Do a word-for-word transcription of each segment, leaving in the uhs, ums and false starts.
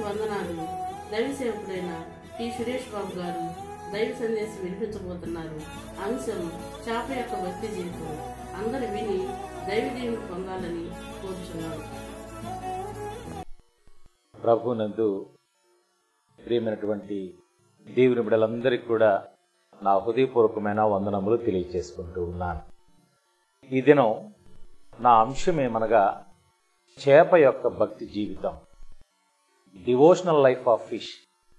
వందనాలు. దైవ సేవకుడైన టి సురేష్ బాబు గారు దైవ సందేశం వినిపించబోతున్నారు. అంశం చేప యొక్క భక్తి జీవితం. అందరూ విని దైవ దీవెన పొందాలని కోరుచున్నారు. ప్రభునందు ప్రియమైనటువంటి దేవుని బిడ్డలందరికీ కూడా నా హృదయపూర్వకమైన వందనములు తెలియజేసుకుంటూ ఉన్నాను. ఈ దినం నా అంశం ఏమనగా చేప యొక్క భక్తి జీవితం, డివోషనల్ లైఫ్ ఆఫ్ ఫిష్.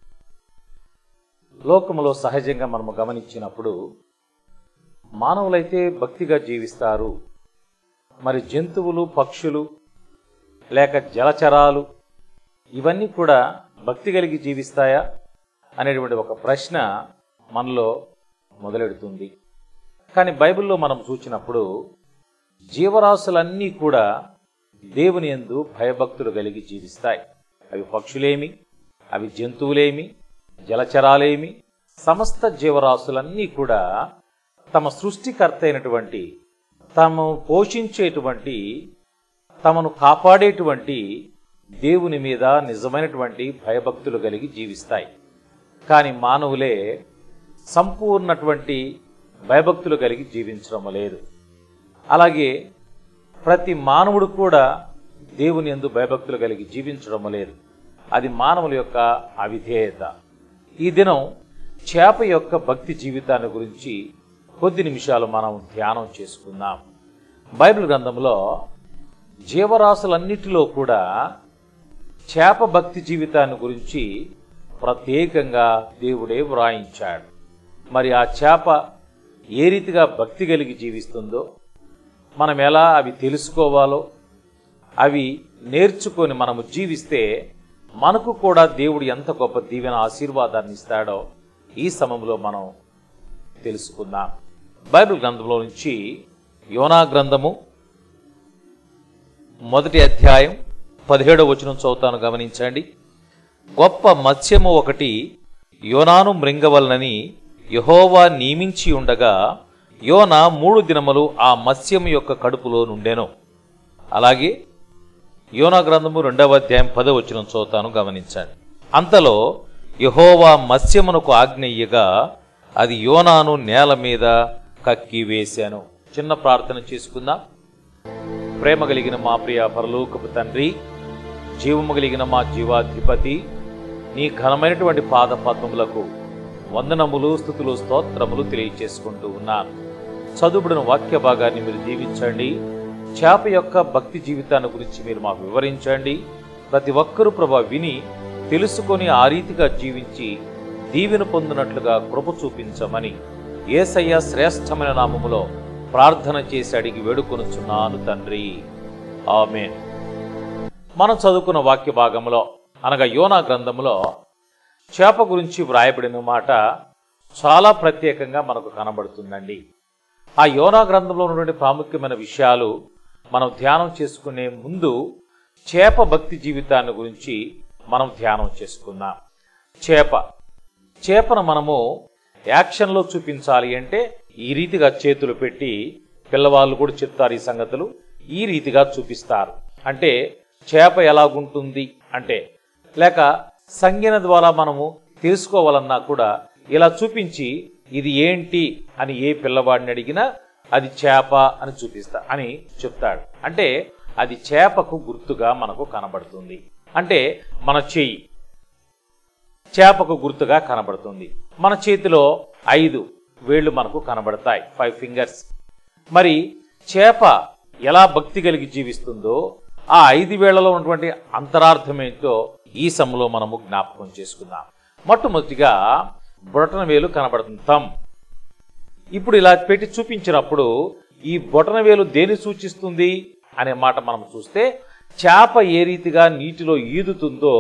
లోకములో సహజంగా మనము గమనించినప్పుడు మానవులైతే భక్తిగా జీవిస్తారు, మరి జంతువులు, పక్షులు లేక జలచరాలు ఇవన్నీ కూడా భక్తి కలిగి జీవిస్తాయా అనేటువంటి ఒక ప్రశ్న మనలో మొదలెడుతుంది. కానీ బైబిల్లో మనం చూసినప్పుడు జీవరాశులన్నీ కూడా దేవుని యందు భయభక్తులు కలిగి జీవిస్తాయి. అవి పక్షులేమి, అవి జంతువులేమి, జలచరాలేమి, సమస్త జీవరాశులన్నీ కూడా తమ సృష్టికర్త అయినటువంటి, తమ పోషించేటువంటి, తమను కాపాడేటువంటి దేవుని మీద నిజమైనటువంటి భయభక్తులు కలిగి జీవిస్తాయి. కానీ మానవులే సంపూర్ణటువంటి భయభక్తులు కలిగి జీవించడం లేదు. అలాగే ప్రతి మానవుడు కూడా దేవుని యందు భయభక్తులు కలిగి జీవించడం లేదు. అది మానవుల యొక్క అవిధేయత. ఈ దినం చేప యొక్క భక్తి జీవితాన్ని గురించి కొద్ది నిమిషాలు మనం ధ్యానం చేసుకుందాం. బైబిల్ గ్రంథంలో జీవరాశులన్నిటిలో కూడా చేప భక్తి జీవితాన్ని గురించి ప్రత్యేకంగా దేవుడే వ్రాయించాడు. మరి ఆ చేప ఏ రీతిగా భక్తి కలిగి జీవిస్తుందో, మనం ఎలా అవి తెలుసుకోవాలో, అవి నేర్చుకొని మనము జీవిస్తే మనకు కూడా దేవుడు ఎంత గొప్ప దీవెన ఆశీర్వాదాన్ని ఇస్తాడో ఈ సమయంలో మనం తెలుసుకుందాం. బైబిల్ గ్రంథంలో నుంచి యోనా గ్రంథము మొదటి అధ్యాయం పదిహేడవ వచనం చదువుతాను, గమనించండి. గొప్ప మత్స్యము ఒకటి యోనాను మృంగవలనని యెహోవా నియమించి ఉండగా యోనా మూడు దినములు ఆ మత్స్యము యొక్క కడుపులో నుండెను. అలాగే యోనా గ్రంథము రెండవ అధ్యాయం పదవ వచనం చదువుతాను, గమనించండి. అంతలో యెహోవా మత్స్యమునకు ఆజ్ఞయ్యగా అది యోనాను నేల మీద కక్కి వేశాను. చిన్న ప్రార్థన చేసుకుందాం. ప్రేమ కలిగిన మా ప్రియ పరలోకపు తండ్రి, జీవము కలిగిన మా జీవాధిపతి, నీ ఘనమైనటువంటి పాద పద్మములకు వందనములు, స్తుతులు, స్తోత్రములు తెలియచేసుకుంటూ ఉన్నాను. చదువుబడిన వాక్య భాగాన్ని మీరు దీవించండి. చేప యొక్క భక్తి జీవితాన్ని గురించి మీరు మాకు వివరించండి. ప్రతి ఒక్కరూ ప్రభా విని తెలుసుకొని ఆ రీతిగా జీవించి దీవెన పొందినట్లుగా కృప చూపించమని యేసయ్య శ్రేష్టమైన నామములో ప్రార్థన చేసి అడిగి వేడుకొనుచున్నాను తండ్రి, ఆమేన్. మనం చదువుకున్న వాక్య భాగంలో అనగా యోనా గ్రంథంలో చేప గురించి వ్రాయబడిన మాట చాలా ప్రత్యేకంగా మనకు కనబడుతుందండి. ఆ యోనా గ్రంథంలో ఉన్నటువంటి ప్రాముఖ్యమైన విషయాలు మనం ధ్యానం చేసుకునే ముందు చేప భక్తి జీవితాన్ని గురించి మనం ధ్యానం చేసుకుందాం. చేప చేపను మనము యాక్షన్లో చూపించాలి అంటే ఈ రీతిగా చేతులు పెట్టి, పిల్లవాళ్ళు కూడా చెప్తారు ఈ సంగతులు, ఈ రీతిగా చూపిస్తారు. అంటే చేప ఎలాగుంటుంది అంటే, లేక సంజ్ఞన ద్వారా మనము తెలుసుకోవాలన్నా కూడా ఇలా చూపించి ఇది ఏంటి అని ఏ పిల్లవాడిని అడిగినా అది చేప అని చూపిస్తా అని చెప్తాడు. అంటే అది చేపకు గుర్తుగా మనకు కనబడుతుంది. అంటే మన చెయ్యి చేపకు గుర్తుగా కనబడుతుంది. మన చేతిలో ఐదు వేళ్లు మనకు కనబడతాయి, ఫైవ్ ఫింగర్స్. మరి చేప ఎలా భక్తి కలిగి జీవిస్తుందో ఆ ఐదు వేళ్లలో ఉన్నటువంటి అంతరార్థం ఏంటో ఈ సమయంలో మనము జ్ఞాపకం చేసుకుందాం. మొట్టమొదటిగా బొటన వేలు కనబడుతుంది, థంబ్. ఇప్పుడు ఇలా పెట్టి చూపించినప్పుడు ఈ బొటన వేలు దేని సూచిస్తుంది అనే మాట మనం చూస్తే, చేప ఏ రీతిగా నీటిలో ఈదుతుందో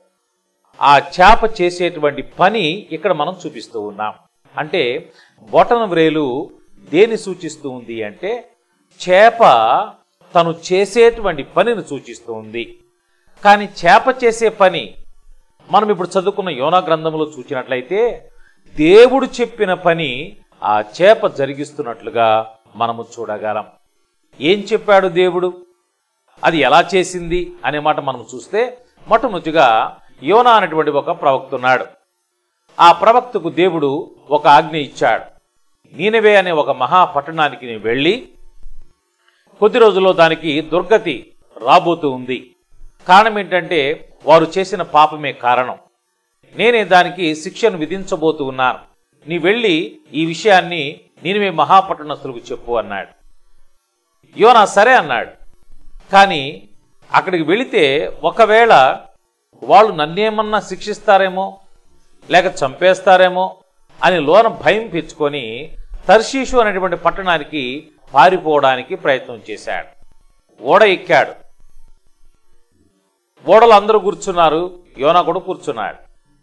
ఆ చేప చేసేటువంటి పని ఇక్కడ మనం చూపిస్తూ ఉన్నాం. అంటే బొటన వేలు దేని సూచిస్తూ ఉంది అంటే చేప తను చేసేటువంటి పనిని సూచిస్తూ ఉంది. కానీ చేప చేసే పని మనం ఇప్పుడు చదువుకున్న యోనా గ్రంథంలో చూసినట్లయితే దేవుడు చెప్పిన పని ఆ చేప జరిగిస్తున్నట్లుగా మనము చూడగలం. ఏం చెప్పాడు దేవుడు, అది ఎలా చేసింది అనే మాట మనం చూస్తే, మొట్టమొదటిగా యోనా అనేటువంటి ఒక ప్రవక్త ఉన్నాడు. ఆ ప్రవక్తకు దేవుడు ఒక ఆజ్ఞ ఇచ్చాడు. నీనెవే అనే ఒక మహాపట్టణానికి నేను వెళ్ళి కొద్ది రోజుల్లో దానికి దుర్గతి రాబోతూ ఉంది. కారణం ఏంటంటే వారు చేసిన పాపమే కారణం. నేనే దానికి శిక్షను విధించబోతూ ఉన్నాను. నీ వెళ్ళి ఈ విషయాన్ని నీనెవే మహాపట్టణస్తులకు చెప్పు అన్నాడు. యోనా సరే అన్నాడు. కానీ అక్కడికి వెళితే ఒకవేళ వాళ్ళు నన్నేమన్నా శిక్షిస్తారేమో లేక చంపేస్తారేమో అని లోన భయం పెంచుకొని తర్షీషు అనేటువంటి పట్టణానికి పారిపోవడానికి ప్రయత్నం చేశాడు. ఓడ ఎక్కాడు. ఓడలు అందరూ కూర్చున్నారు, యోనా కూడా కూర్చున్నాడు.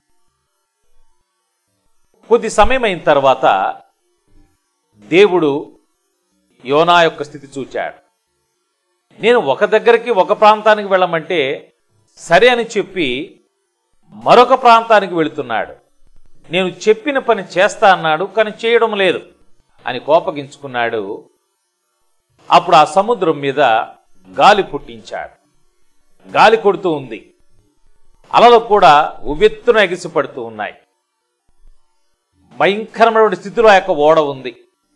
కొద్ది సమయం అయిన తర్వాత దేవుడు యోనా యొక్క స్థితి చూచాడు. నేను ఒక దగ్గరికి ఒక ప్రాంతానికి వెళ్ళమంటే సరే అని చెప్పి మరొక ప్రాంతానికి వెళుతున్నాడు. నేను చెప్పిన పని చేస్తా అన్నాడు, కానీ చేయడం లేదు అని కోపగించుకున్నాడు. అప్పుడు ఆ సముద్రం మీద గాలి పుట్టించాడు. గాలి కొడుతూ ఉంది. అలలు కూడా ఉవ్వెత్తున ఎగిసిపడుతూ ఉన్నాయి. భయంకరమైన స్థితిలో ఆ యొక్క ఓడ ఉంది.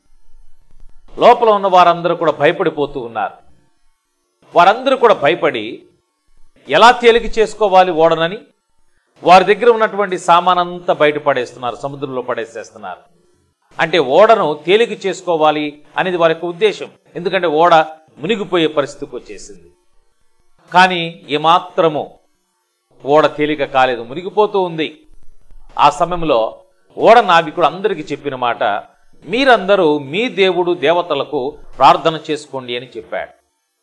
లోపల ఉన్న వారందరూ కూడా భయపడిపోతూ ఉన్నారు. వారందరూ కూడా భయపడి ఎలా తేలిక చేసుకోవాలి ఓడనని వారి దగ్గర ఉన్నటువంటి సామానంతా బయట పడేస్తున్నారు, సముద్రంలో పడేసేస్తున్నారు. అంటే ఓడను తేలిక చేసుకోవాలి అనేది వారి యొక్క ఉద్దేశం. ఎందుకంటే ఓడ మునిగిపోయే పరిస్థితికి వచ్చేసింది. కానీ ఏమాత్రము ఓడ తేలిక కాలేదు, మునిగిపోతూ ఉంది. ఆ సమయంలో ఓడ నావికుడు అందరికీ చెప్పిన మాట, మీరందరూ మీ దేవుడు దేవతలకు ప్రార్థన చేసుకోండి అని చెప్పాడు.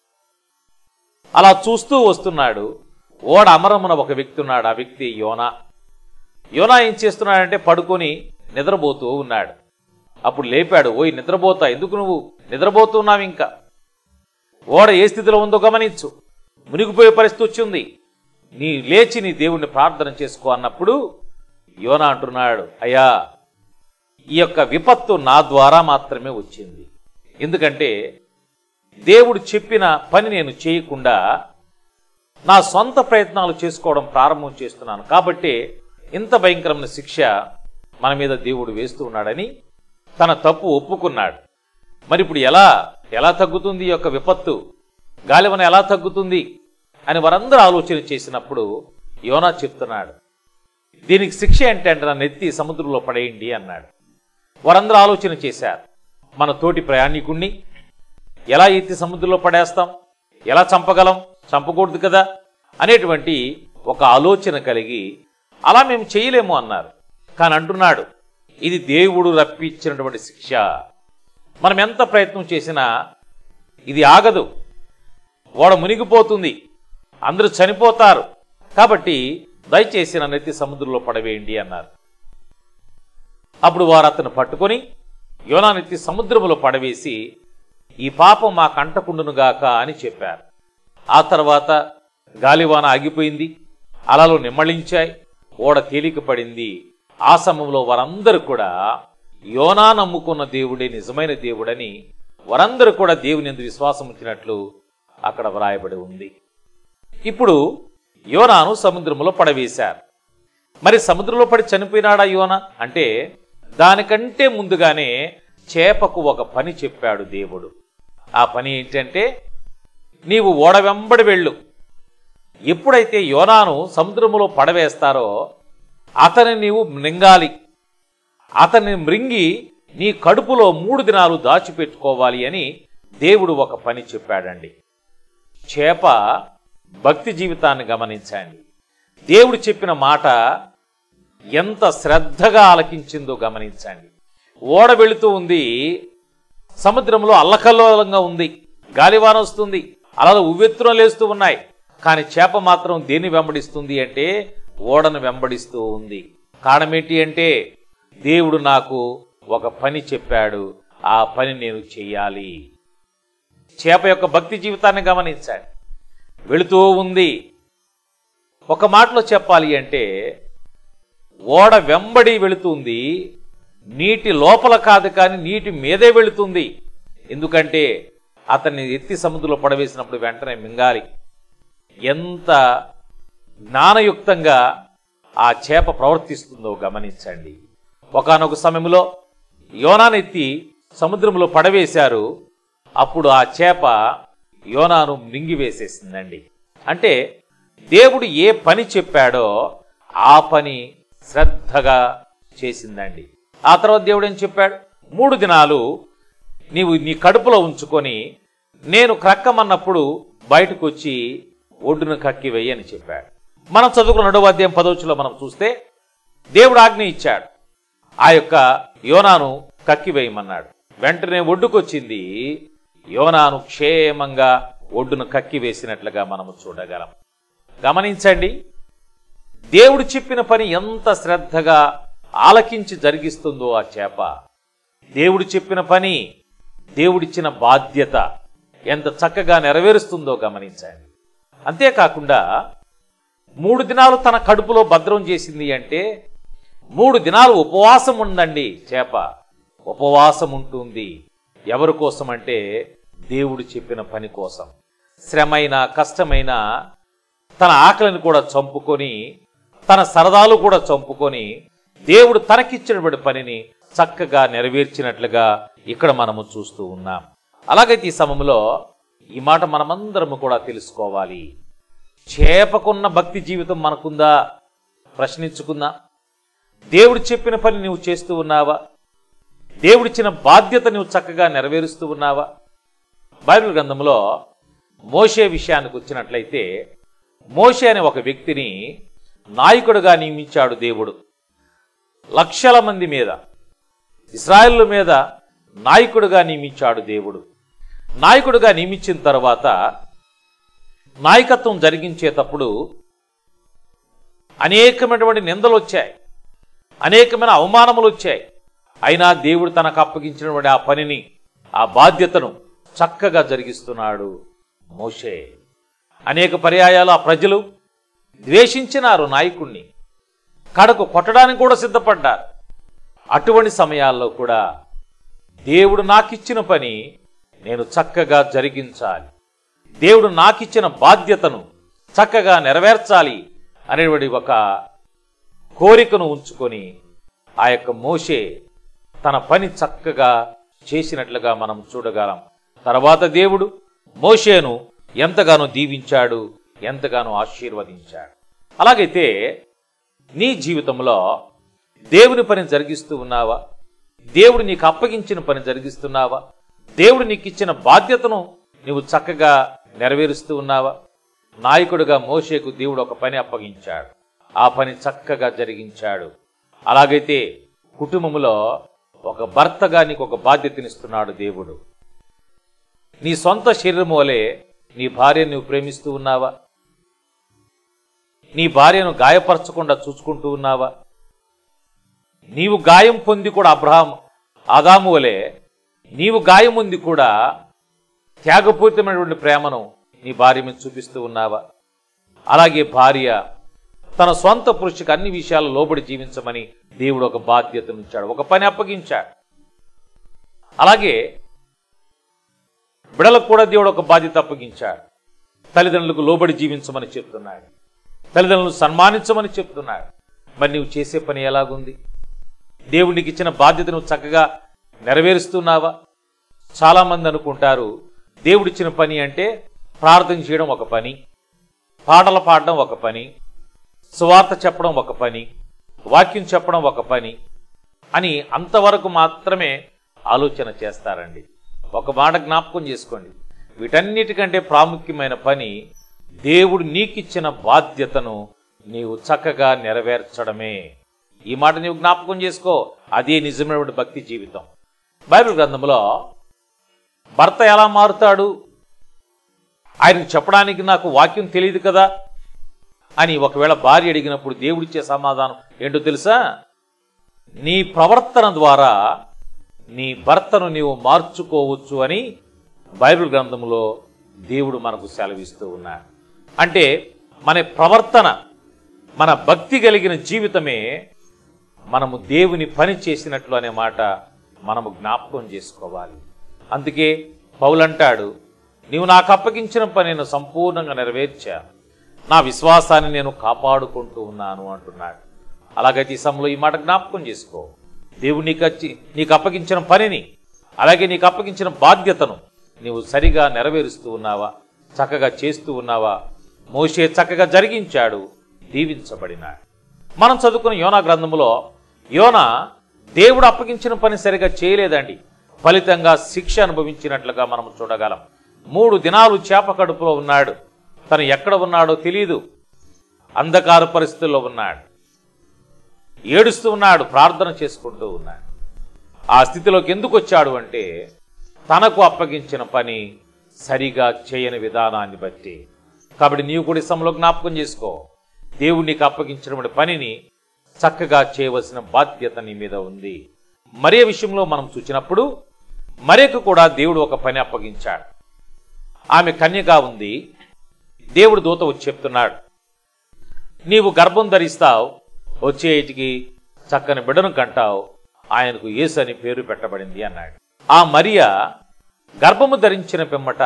అలా చూస్తూ వస్తున్నాడు. ఓడ అమరమున ఒక వ్యక్తి ఉన్నాడు. ఆ వ్యక్తి యోనా. యోనా ఏం చేస్తున్నాడంటే పడుకొని నిద్రపోతూ ఉన్నాడు. అప్పుడు లేపాడు. ఓయ్ నిద్రపోతా, ఎందుకు నువ్వు నిద్రపోతున్నావు? ఇంకా ఓడ ఏ స్థితిలో ఉందో గమనించు, మునిగిపోయే పరిస్థితి వచ్చింది, నీ లేచి నీ దేవుణ్ణి ప్రార్థన చేసుకో అన్నప్పుడు యోనా అంటున్నాడు, అయ్యా ఈ యొక్క విపత్తు నా ద్వారా మాత్రమే వచ్చింది. ఎందుకంటే దేవుడు చెప్పిన పని నేను చేయకుండా నా సొంత ప్రయత్నాలు చేసుకోవడం ప్రారంభం చేస్తున్నాను. కాబట్టి ఇంత భయంకరమైన శిక్ష మన మీద దేవుడు వేస్తూ ఉన్నాడని తన తప్పు ఒప్పుకున్నాడు. మరి ఇప్పుడు ఎలా ఎలా తగ్గుతుంది ఈ యొక్క విపత్తు, గాలివన ఎలా తగ్గుతుంది అని వారందరూ ఆలోచన చేసినప్పుడు యోనా చెప్తున్నాడు, దీనికి శిక్ష ఏంటంటే నన్ను ఎత్తి సముద్రంలో పడేయండి అన్నాడు. వారందరూ ఆలోచన చేశారు, మన తోటి ప్రయాణికుణ్ణి ఎలా ఎత్తి సముద్రంలో పడేస్తాం, ఎలా చంపగలం, చంపకూడదు కదా అనేటువంటి ఒక ఆలోచన కలిగి అలా మేము చేయలేము అన్నారు. కానీ అంటున్నాడు, ఇది దేవుడు రప్పించినటువంటి శిక్ష, మనం ఎంత ప్రయత్నం చేసినా ఇది ఆగదు, ఓడ మునిగిపోతుంది, అందరూ చనిపోతారు, కాబట్టి దయచేసి నన్ను ఎత్తి సముద్రంలో పడవేయండి అన్నారు. అప్పుడు వారు అతను పట్టుకొని యోనానెత్తి సముద్రంలో పడవేసి ఈ పాపం మా కంటకుండునుగాక అని చెప్పారు. ఆ తర్వాత గాలివాన ఆగిపోయింది, అలలు నిమ్మళించాయి, ఓడ తేలిక పడింది. ఆ సమయంలో వారందరూ కూడా యోనా నమ్ముకున్న దేవుడే నిజమైన దేవుడని వారందరూ కూడా దేవుని యందు విశ్వాసం ఉంచినట్లు అక్కడ వ్రాయబడి ఉంది. ఇప్పుడు యోనాను సముద్రంలో పడవేశారు. మరి సముద్రంలో పడి చనిపోయినాడా యోనా అంటే దానికంటే ముందుగానే చేపకు ఒక పని చెప్పాడు దేవుడు. ఆ పని ఏంటంటే, నీవు ఓడ వెంబడి వెళ్ళు. ఎప్పుడైతే యోనాను సముద్రంలో పడవేస్తారో అతని నీవు మృంగాలి, అతన్ని మృంగి నీ కడుపులో మూడు దినాలు దాచిపెట్టుకోవాలి అని దేవుడు ఒక పని చెప్పాడండి. చేప భక్తి జీవితాన్ని గమనించండి. దేవుడు చెప్పిన మాట ఎంత శ్రద్ధగా ఆలకించిందో గమనించండి. ఓడ వెళుతూ ఉంది, సముద్రంలో అల్లకల్లోలంగా ఉంది, గాలివాన వస్తుంది, అలలు ఉవ్వెత్తున లేస్తూ ఉన్నాయి. కానీ చేప మాత్రం దేన్ని వెంబడిస్తుంది అంటే ఓడను వెంబడిస్తూ ఉంది. కారణం ఏంటి అంటే దేవుడు నాకు ఒక పని చెప్పాడు, ఆ పని నేను చెయ్యాలి. చేప యొక్క భక్తి జీవితాన్ని గమనించండి. వెళుతూ ఉంది. ఒక మాటలో చెప్పాలి అంటే ఓడ వెంబడి వెళుతుంది, నీటి లోపల కాదు కానీ నీటి మీదే వెళుతుంది. ఎందుకంటే అతన్ని ఎత్తి సముద్రంలో పడవేసినప్పుడు వెంటనే మింగాలి. ఎంత జ్ఞానయుక్తంగా ఆ చేప ప్రవర్తిస్తుందో గమనించండి. ఒకానొక సమయంలో యోనానెత్తి సముద్రంలో పడవేశారు. అప్పుడు ఆ చేప యోనాను మింగివేసేసిందండి. అంటే దేవుడు ఏ పని చెప్పాడో ఆ పని శ్రద్ధగా చేసిందండి. ఆ తర్వాత దేవుడు ఏం చెప్పాడు? మూడు దినాలు నీవు నీ కడుపులో ఉంచుకొని నేను క్రక్కమన్నప్పుడు బయటకు వచ్చి ఒడ్డును కక్కి వెయ్యని చెప్పాడు. మనం చదువుకున్న రెండవ అధ్యాయం పదవచనంలో మనం చూస్తే దేవుడు ఆజ్ఞ ఇచ్చాడు, ఆ యొక్క యోనాను కక్కి వేయమన్నాడు. వెంటనే ఒడ్డుకొచ్చింది. యోనాను క్షేమంగా ఒడ్డును కక్కి వేసినట్లుగా మనము చూడగలం. గమనించండి, దేవుడు చెప్పిన పని ఎంత శ్రద్ధగా ఆలకించి జరిగిస్తుందో ఆ చేప. దేవుడు చెప్పిన పని, దేవుడిచ్చిన బాధ్యత ఎంత చక్కగా నెరవేరుస్తుందో గమనించండి. అంతేకాకుండా మూడు దినాలు తన కడుపులో భద్రం చేసింది అంటే మూడు దినాలు ఉపవాసం ఉందండి. చేప ఉపవాసం ఉంటుంది. ఎవరి కోసం అంటే దేవుడు చెప్పిన పని కోసం. శ్రమైన కష్టమైన తన ఆకలిని కూడా చంపుకొని, తన సరదాలు కూడా చంపుకొని దేవుడు తనకిచ్చినటువంటి పనిని చక్కగా నెరవేర్చినట్లుగా ఇక్కడ మనము చూస్తూ ఉన్నాం. అలాగైతే ఈ సమయంలో ఈ మాట మనమందరము కూడా తెలుసుకోవాలి. చేపకున్న భక్తి జీవితం మనకుందా? ప్రశ్నించుకుందాం. దేవుడు చెప్పిన పని నువ్వు చేస్తూ ఉన్నావా? దేవుడిచ్చిన బాధ్యత నువ్వు చక్కగా నెరవేరుస్తూ ఉన్నావా? బైబిల్ గ్రంథంలో మోషే విషయానికి వచ్చినట్లయితే, మోషే అనే ఒక వ్యక్తిని నాయకుడిగా నియమించాడు దేవుడు. లక్షల మంది మీద, ఇశ్రాయేలు మీద నాయకుడిగా నియమించాడు దేవుడు. నాయకుడిగా నియమించిన తర్వాత నాయకత్వం జరిగించేటప్పుడు అనేకమైనటువంటి నిందలు వచ్చాయి, అనేకమైన అవమానములు వచ్చాయి. అయినా దేవుడు తనకు అప్పగించినటువంటి ఆ పనిని, ఆ బాధ్యతను చక్కగా జరిగిస్తున్నాడు మోషే. అనేక పర్యాయాలు ఆ ప్రజలు ద్వేషించినారు నాయకుణ్ణి, కడకు కొట్టడానికి కూడా సిద్ధపడ్డారు. అటువంటి సమయాల్లో కూడా దేవుడు నాకిచ్చిన పని నేను చక్కగా జరిగించాలి, దేవుడు నాకిచ్చిన బాధ్యతను చక్కగా నెరవేర్చాలి అనేటువంటి ఒక కోరికను ఉంచుకొని ఆ యొక్క మోషే తన పని చక్కగా చేసినట్లుగా మనం చూడగలం. తర్వాత దేవుడు మోషేను ఎంతగానో దీవించాడు, ఎంతగానో ఆశీర్వదించాడు. అలాగైతే నీ జీవితంలో దేవుని పని జరిగిస్తూ ఉన్నావా? దేవుడు నీకు అప్పగించిన పని జరిగిస్తున్నావా? దేవుడు నీకు ఇచ్చిన బాధ్యతను నువ్వు చక్కగా నెరవేరుస్తూ ఉన్నావా? నాయకుడిగా మోషేకు దేవుడు ఒక పని అప్పగించాడు, ఆ పని చక్కగా జరిగించాడు. అలాగైతే కుటుంబంలో ఒక భర్తగా నీకు ఒక బాధ్యతనిస్తున్నాడు దేవుడు. నీ సొంత శరీరం వలె నీ భార్యను నువ్వు ప్రేమిస్తూ ఉన్నావా? నీ భార్యను గాయపరచకుండా చూసుకుంటూ ఉన్నావా? నీవు గాయం పొంది కూడా అబ్రహాం ఆదాము వలె నీవు గాయం పొంది కూడా త్యాగపూరితమైనటువంటి ప్రేమను నీ భార్య మీద చూపిస్తూ ఉన్నావా? అలాగే భార్య తన సొంత పురుషుకి అన్ని విషయాలు లోబడి జీవించమని దేవుడు ఒక బాధ్యతనిచ్చాడు, ఒక పని అప్పగించాడు. అలాగే బిడలకు కూడా దేవుడు ఒక బాధ్యత అప్పగించాడు. తల్లిదండ్రులకు లోబడి జీవించమని చెప్తున్నాడు, తల్లిదండ్రులను సన్మానించమని చెప్తున్నాడు. మరి నువ్వు చేసే పని ఎలాగుంది? దేవుడికి ఇచ్చిన బాధ్యత నువ్వు చక్కగా నెరవేరుస్తున్నావా? చాలామంది అనుకుంటారు దేవుడిచ్చిన పని అంటే ప్రార్థన చేయడం ఒక పని, పాటలు పాడడం ఒక పని, సువార్త చెప్పడం ఒక పని, వాక్యం చెప్పడం ఒక పని అని అంతవరకు మాత్రమే ఆలోచన చేస్తారండి. ఒక మాట జ్ఞాపకం చేసుకోండి, వీటన్నిటికంటే ప్రాముఖ్యమైన పని దేవుడు నీకిచ్చిన బాధ్యతను నీవు చక్కగా నెరవేర్చడమే. ఈ మాట నీవు జ్ఞాపకం చేసుకో, అదే నిజమైనటువంటి భక్తి జీవితం. బైబిల్ గ్రంథంలో భర్త ఎలా మారుతాడు? ఆయనకు చెప్పడానికి నాకు వాక్యం తెలియదు కదా అని ఒకవేళ భార్య అడిగినప్పుడు దేవుడిచ్చే సమాధానం ఏంటో తెలుసా? నీ ప్రవర్తన ద్వారా నీ భర్తను నీవు మార్చుకోవచ్చు అని బైబిల్ గ్రంథంలో దేవుడు మనకు సెలవిస్తూ ఉన్నాడు. అంటే మన ప్రవర్తన, మన భక్తి కలిగిన జీవితమే మనము దేవుని పని చేసినట్లు అనే మాట మనము జ్ఞాపకం చేసుకోవాలి. అందుకే పౌలు అంటాడు, నీవు నాకు అప్పగించిన పని నేను సంపూర్ణంగా నెరవేర్చా, నా విశ్వాసాన్ని నేను కాపాడుకుంటూ ఉన్నాను అంటున్నాడు. అలాగైతే ఈ సమయంలో ఈ మాట జ్ఞాపకం చేసుకో. దేవుడు నీకు వచ్చి నీకు అప్పగించిన పనిని, అలాగే నీకు అప్పగించిన బాధ్యతను నీవు సరిగా నెరవేరుస్తూ ఉన్నావా? చక్కగా చేస్తూ ఉన్నావా? మోషే చక్కగా జరిగించాడు, దీవించబడినాడు. మనం చదువుకున్న యోనా గ్రంథంలో యోనా దేవుడు అప్పగించిన పని సరిగా చేయలేదండి. ఫలితంగా శిక్ష అనుభవించినట్లుగా మనం చూడగలం. మూడు దినాలు చేప కడుపులో ఉన్నాడు. తను ఎక్కడ ఉన్నాడో తెలియదు. అంధకార పరిస్థితుల్లో ఉన్నాడు. ఏడుస్తూ ఉన్నాడు, ప్రార్థన చేసుకుంటూ ఉన్నాడు. ఆ స్థితిలోకి ఎందుకు వచ్చాడు అంటే తనకు అప్పగించిన పని సరిగా చేయని విధానాన్ని బట్టి. కాబట్టి నీవు కూడా సమయంలో జ్ఞాపకం చేసుకో. దేవుడు నీకు అప్పగించిన పనిని చక్కగా చేయవలసిన బాధ్యత నీ మీద ఉంది. మరియ విషయంలో మనం చూసినప్పుడు మరియకు కూడా దేవుడు ఒక పని అప్పగించాడు. ఆమె కన్యగా ఉంది. దేవుడు దూత వచ్చి చెప్తున్నాడు, నీవు గర్భం ధరిస్తావు, వచ్చే ఇంటికి చక్కని బిడ్డను కంటావు, ఆయనకు యేసు అని పేరు పెట్టబడింది అన్నాడు. ఆ మరియ గర్భము ధరించిన పిమ్మట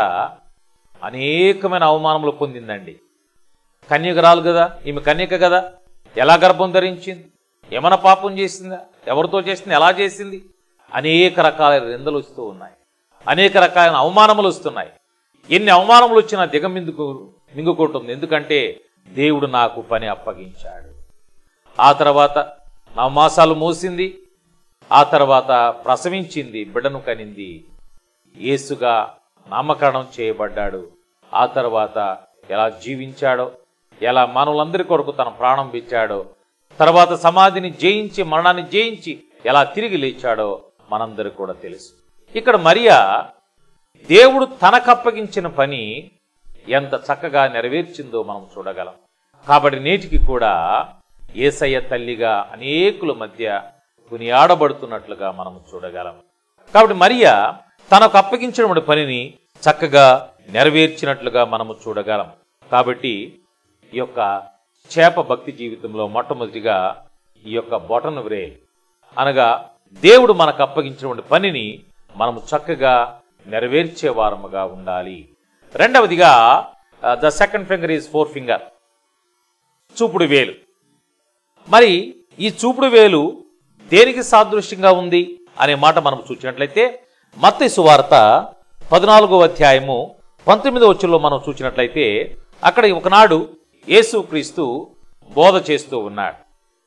అనేకమైన అవమానములు పొందిందండి. కన్యకరాలు కదా, ఈమె కన్యక కదా, ఎలా గర్భం ధరించింది? ఏమైనా పాపం చేసిందా? ఎవరితో చేసింది? ఎలా చేసింది? అనేక రకాలైన నిందలు వస్తూ ఉన్నాయి, అనేక రకాలైన అవమానములు వస్తున్నాయి. ఎన్ని అవమానములు వచ్చినా దిగమిందుకు మింగుకుంటుంది. ఎందుకంటే దేవుడు నాకు పని అప్పగించాడు. ఆ తర్వాత నవమాసాలు మోసింది. ఆ తర్వాత ప్రసవించింది, బిడ్డను కనింది. యేసుగా నామకరణం చేయబడ్డాడు. ఆ తర్వాత ఎలా జీవించాడో, ఎలా మానవులందరి కొరకు తన ప్రాణం ఇచ్చాడో, తర్వాత సమాధిని జయించి మరణాన్ని జయించి ఎలా తిరిగి లేచాడో మనందరికీ కూడా తెలుసు. ఇక్కడ మరియా దేవుడు తనకప్పగించిన పని ఎంత చక్కగా నెరవేర్చిందో మనం చూడగలం. కాబట్టి నేటికి కూడా యేసయ్య తల్లిగా అనేకుల మధ్య కొనియాడబడుతున్నట్లుగా మనం చూడగలం. కాబట్టి మరియా తనకు అప్పగించిన పనిని చక్కగా నెరవేర్చినట్లుగా మనము చూడగలం. కాబట్టి ఈ యొక్క చేప భక్తి జీవితంలో మొట్టమొదటిగా ఈ యొక్క బొటను వ్రేల్ అనగా దేవుడు మనకు అప్పగించిన పనిని మనము చక్కగా నెరవేర్చే వారముగా ఉండాలి. రెండవదిగా the second finger is forefinger, చూపుడు వేలు. మరి ఈ చూపుడు వేలు దేనికి సాదృశ్యంగా ఉంది అనే మాట మనం చూసినట్లయితే మత్తయి సువార్త పద్నాలుగో అధ్యాయము పంతొమ్మిదో వచనంలో మనం చూసినట్లయితే అక్కడ ఒకనాడు యేసుక్రీస్తు బోధ చేస్తూ ఉన్నాడు.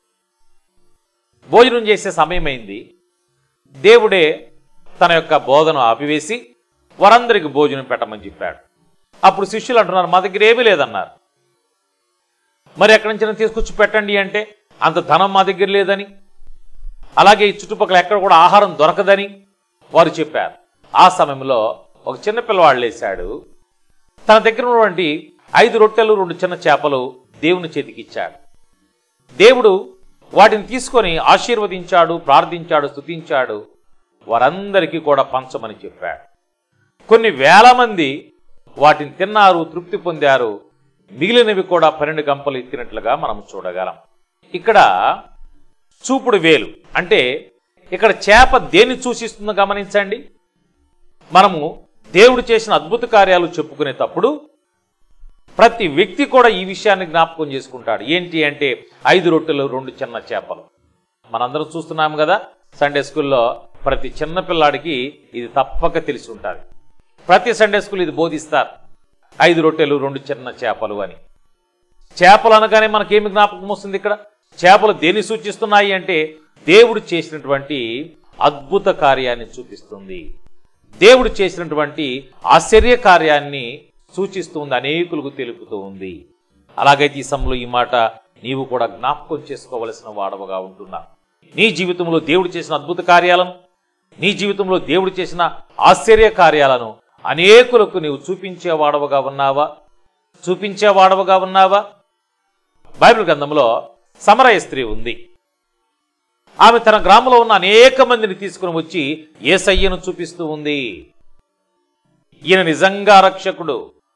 భోజనం చేసే సమయమైంది. దేవుడే తన యొక్క బోధను ఆపివేసి వారందరికి భోజనం పెట్టమని చెప్పాడు. అప్పుడు శిష్యులు అంటున్నారు, మా దగ్గర ఏమీ లేదన్నారు. మరి ఎక్కడి నుంచి తీసుకొచ్చి పెట్టండి అంటే అంత ధనం మా దగ్గర లేదని, అలాగే ఈ చుట్టుపక్కల ఎక్కడ కూడా ఆహారం దొరకదని వారు చెప్పారు. ఆ సమయంలో ఒక చిన్న పిల్లవాడు లేశాడు. తన దగ్గర ఉన్నటువంటి ఐదు రొట్టెలు రెండు చిన్న చేపలు దేవుని చేతికిచ్చాడు. దేవుడు వాటిని తీసుకొని ఆశీర్వదించాడు, ప్రార్థించాడు, స్తుతించాడు. వారందరికీ కూడా పంచమని చెప్పాడు. కొన్ని వేల మంది వాటిని తిన్నారు, తృప్తి పొందారు. మిగిలినవి కూడా పన్నెండు గంపలు ఎత్తినట్లుగా మనం చూడగలం. ఇక్కడ చూపుడు వేలు అంటే ఇక్కడ చేప దేన్ని సూచిస్తుందో గమనించండి. మనము దేవుడు చేసిన అద్భుత కార్యాలు చెప్పుకునేటప్పుడు ప్రతి వ్యక్తి కూడా ఈ విషయాన్ని జ్ఞాపకం చేసుకుంటాడు. ఏంటి అంటే ఐదు రొట్టెలు రెండు చిన్న చేపలు. మనందరం చూస్తున్నాం కదా, సండే స్కూల్లో ప్రతి చిన్న పిల్లాడికి ఇది తప్పక తెలిసి ఉంటుంది. ప్రతి సండే స్కూల్ ఇది బోధిస్తారు, ఐదు రొట్టెలు రెండు చిన్న చేపలు అని. చేపలు అనగానే మనకేమి జ్ఞాపకం వస్తుంది? ఇక్కడ చేపలు దేన్ని సూచిస్తున్నాయి అంటే దేవుడు చేసినటువంటి అద్భుత కార్యాన్ని చూపిస్తుంది. దేవుడు చేసినటువంటి ఆశ్చర్య కార్యాన్ని సూచిస్తుంది, అనేకులకు తెలుపుతూ ఉంది. అలాగైతే ఈ సమయంలో ఈ మాట నీవు కూడా జ్ఞాపకం చేసుకోవలసిన వాడవగా ఉంటున్నా. నీ జీవితంలో దేవుడు చేసిన అద్భుత కార్యాలను, నీ జీవితంలో దేవుడు చేసిన ఆశ్చర్య కార్యాలను అనేకులకు నీవు చూపించే వాడవగా ఉన్నావా? చూపించే వాడవగా ఉన్నావా? బైబిల్ గ్రంథంలో సమరయ స్త్రీ ఉంది. ఆమె తన గ్రామంలో ఉన్న అనేక మందిని తీసుకుని వచ్చి యేసయ్యను చూపిస్తూ ఉంది. ఈయన నిజంగా రక్షకుడు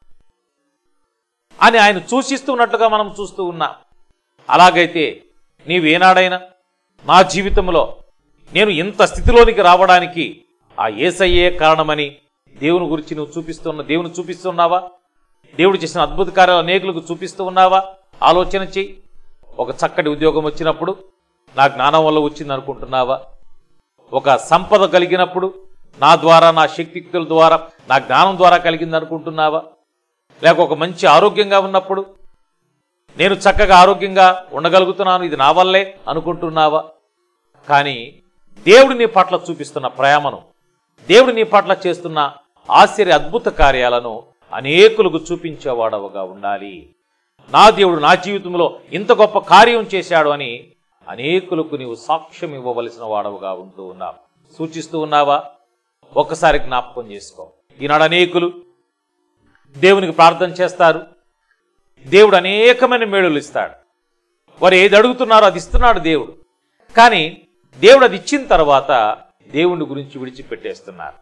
అని ఆయన సూచిస్తున్నట్లుగా మనం చూస్తూ ఉన్నాం. అలాగైతే నీవేనాడైనా నా జీవితంలో నేను ఇంత స్థితిలోనికి రావడానికి ఆ యేసయ్యే కారణమని దేవుని గురించి నువ్వు చూపిస్తున్న దేవుని చూపిస్తున్నావా? దేవుడు చేసిన అద్భుత కార్యాలు అనేకులకు చూపిస్తూ ఉన్నావా? ఆలోచన చెయ్యి. ఒక చక్కటి ఉద్యోగం వచ్చినప్పుడు నా జ్ఞానం వల్ల వచ్చింది అనుకుంటున్నావా? ఒక సంపద కలిగినప్పుడు నా ద్వారా, నా శక్తియుక్తుల ద్వారా, నా జ్ఞానం ద్వారా కలిగింది అనుకుంటున్నావా? లేక ఒక మంచి ఆరోగ్యంగా ఉన్నప్పుడు నేను చక్కగా ఆరోగ్యంగా ఉండగలుగుతున్నాను, ఇది నా వల్లే అనుకుంటున్నావా? కానీ దేవుడు నీ పట్ల చూపిస్తున్న ప్రేమను, దేవుడు నీ పట్ల చేస్తున్న ఆశ్చర్య అద్భుత కార్యాలను అనేకులకు చూపించేవాడవగా ఉండాలి. నా దేవుడు నా జీవితంలో ఇంత గొప్ప కార్యం చేశాడు అని అనేకులకు నీవు సాక్ష్యం ఇవ్వవలసిన వాడవుగా ఉంటూ ఉన్నావు. సూచిస్తూ ఉన్నావా? ఒక్కసారి జ్ఞాపకం చేసుకో. ఈనాడు అనేకులు దేవునికి ప్రార్థన చేస్తారు, దేవుడు అనేకమైన మేలులు ఇస్తాడు. వారు ఏది అడుగుతున్నారో అది ఇస్తున్నాడు దేవుడు. కానీ దేవుడు అది ఇచ్చిన తర్వాత దేవుని గురించి విడిచిపెట్టేస్తున్నారు.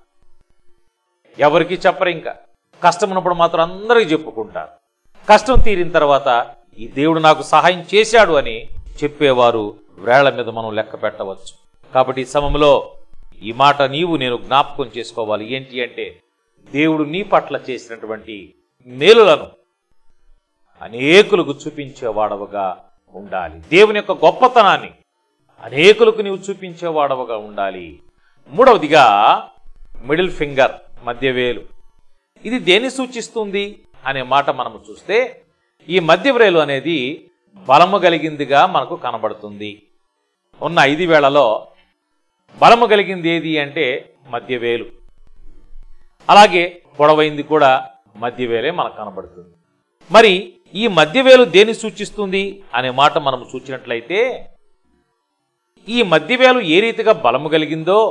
ఎవరికి చెప్పరు. ఇంకా కష్టం ఉన్నప్పుడు మాత్రం అందరికీ చెప్పుకుంటారు. కష్టం తీరిన తర్వాత ఈ దేవుడు నాకు సహాయం చేశాడు అని చెప్పేవారు వేళ్ల మీద మనం లెక్క పెట్టవచ్చు. కాబట్టి ఈ సమయంలో ఈ మాట నీవు నేను జ్ఞాపకం చేసుకోవాలి. ఏంటి అంటే, దేవుడు నీ పట్ల చేసినటువంటి మేలులను అనేకులకు చూపించేవాడవగా ఉండాలి. దేవుని యొక్క గొప్పతనాన్ని అనేకులకు నీవు చూపించేవాడవగా ఉండాలి. మూడవదిగా మిడిల్ ఫింగర్, మధ్యవేలు. ఇది దేన్ని సూచిస్తుంది అనే మాట మనము చూస్తే, ఈ మధ్యవేలు అనేది బలము కలిగిందిగా మనకు కనబడుతుంది. ఉన్న ఐదు వేళ్లలో బలము కలిగింది ఏది అంటే మధ్యవేలు. అలాగే పొడవైంది కూడా మధ్యవేలే మనకు కనబడుతుంది. మరి ఈ మధ్యవేలు దేన్ని సూచిస్తుంది అనే మాట మనం చూచినట్లయితే, ఈ మధ్యవేలు ఏ రీతిగా బలము కలిగిందో,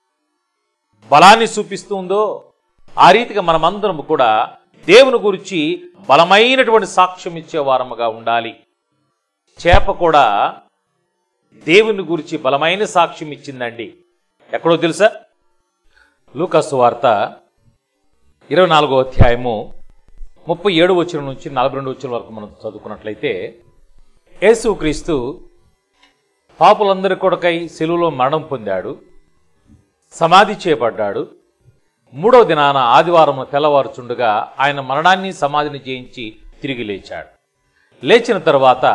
బలాన్ని చూపిస్తుందో, ఆ రీతిగా మనమందరం కూడా దేవుని గురించి బలమైనటువంటి సాక్ష్యం ఇచ్చే వారముగా ఉండాలి. చేప కూడా దేవుని గురించి బలమైన సాక్ష్యం ఇచ్చిందండి. ఎక్కడో తెలుసా? లూకాసు వార్త ఇరవై నాలుగో అధ్యాయము ముప్పై ఏడు వచనం నుంచి నలభై రెండు వచనం వరకు మనం చదువుకున్నట్లయితే, యేసుక్రీస్తు పాపులందరి కొరకై శిలువలో మరణం పొందాడు, సమాధి చేయబడ్డాడు. మూడవ దినాన ఆదివారం తెల్లవారుచుండగా ఆయన మరణాన్ని సమాధిని జయించి తిరిగి లేచాడు. లేచిన తరువాత